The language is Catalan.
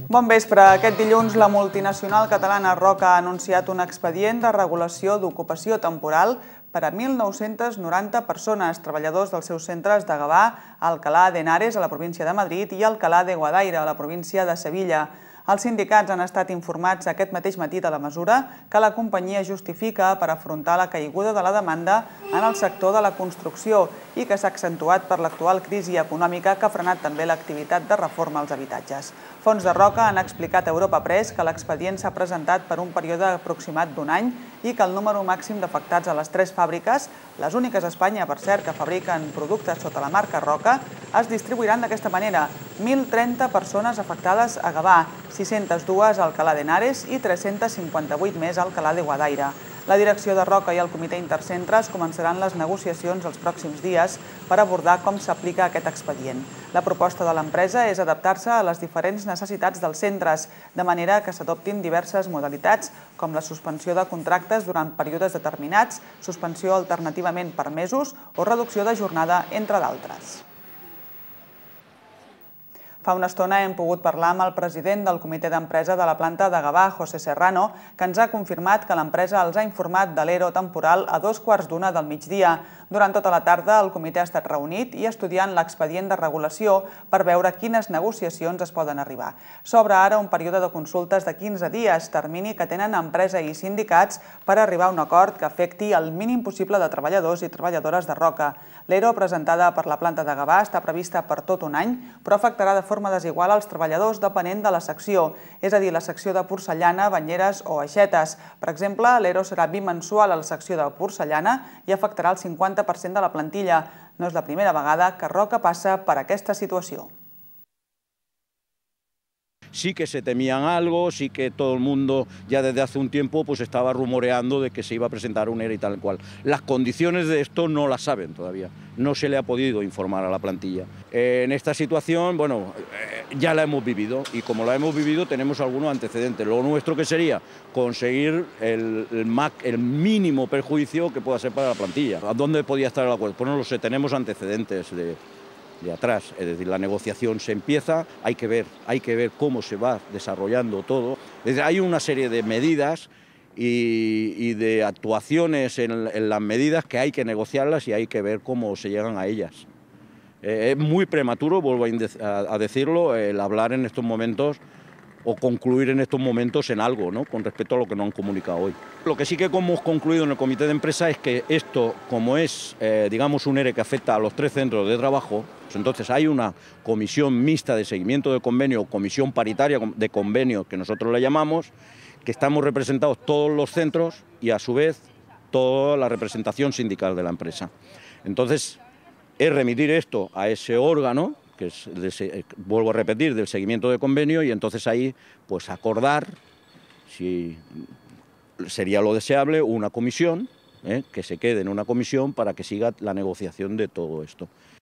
Bon vespre. Aquest dilluns la multinacional catalana Roca ha anunciat un expedient de regulació d'ocupació temporal per a 1.990 persones, treballadors dels seus centres de Gavà, Alcalá de Henares, a la província de Madrid, i Alcalá de Guadaira, a la província de Sevilla. Els sindicats han estat informats aquest mateix matí de la mesura que la companyia justifica per afrontar la caiguda de la demanda en el sector de la construcció i que s'ha accentuat per l'actual crisi econòmica que ha frenat també l'activitat de reforma als habitatges. Fonts de Roca han explicat a Europa Press que l'expedient s'ha presentat per un període aproximat d'un any i que el número màxim d'afectats a les 3 fàbriques, les úniques a Espanya, per cert, que fabriquen productes sota la marca Roca, es distribuiran d'aquesta manera: 1.030 persones afectades a Gavà, 602 a Alcalá de Henares i 358 més a Alcalá de Guadaira. La direcció de Roca i el comitè intercentres començaran les negociacions els pròxims dies per abordar com s'aplica aquest expedient. La proposta de l'empresa és adaptar-se a les diferents necessitats dels centres, de manera que s'adoptin diverses modalitats, com la suspensió de contractes durant períodes determinats, suspensió alternativament per mesos o reducció de jornada, entre d'altres. Fa una estona hem pogut parlar amb el president del comitè d'empresa de la planta de Gavà, José Serrano, que ens ha confirmat que l'empresa els ha informat de l'ERO temporal a 2:15 del migdia. Durant tota la tarda, el comitè ha estat reunit i estudiant l'expedient de regulació per veure quines negociacions es poden arribar. S'obre ara un període de consultes de 15 dies, termini que tenen empresa i sindicats per arribar a un acord que afecti el mínim possible de treballadors i treballadores de Roca. L'ERO presentada per la planta de Gavà està prevista per tot un any, però afectarà de forma desigual als treballadors depenent de la secció, és a dir, la secció de porcellana, banyeres o aixetes. Per exemple, l'ERO serà bimensual a la secció de porcellana i afectarà el 50% de la plantilla. No és la primera vegada que Roca passa per aquesta situació. Sí que se temían algo, sí que todo el mundo ya desde hace un tiempo pues estaba rumoreando de que se iba a presentar un ERE y tal cual. Las condiciones de esto no las saben todavía, no se le ha podido informar a la plantilla. En esta situación, bueno, ya la hemos vivido y como la hemos vivido tenemos algunos antecedentes. Lo nuestro que sería conseguir el mínimo perjuicio que pueda ser para la plantilla. ¿A dónde podía estar el acuerdo? Pues no lo sé, tenemos antecedentes de atrás, es decir, la negociación se empieza, hay que ver cómo se va desarrollando todo. Es decir, hay una serie de medidas y de actuaciones en las medidas que hay que negociarlas y hay que ver cómo se llegan a ellas. Es muy prematuro, vuelvo a decirlo, el hablar en estos momentos o concluir en estos momentos en algo, ¿no?, con respecto a lo que nos han comunicado hoy. Lo que sí que hemos concluido en el comité de empresa es que esto, como es, digamos, un ERE que afecta a los 3 centros de trabajo, pues entonces hay una comisión mixta de seguimiento de convenio, comisión paritaria de convenio, que nosotros la llamamos, que estamos representados todos los centros y a su vez toda la representación sindical de la empresa. Entonces, es remitir esto a ese órgano, que es, vuelvo a repetir, del seguimiento de convenio, y entonces ahí pues acordar, si sería lo deseable, una comisión, que se quede en una comisión para que siga la negociación de todo esto.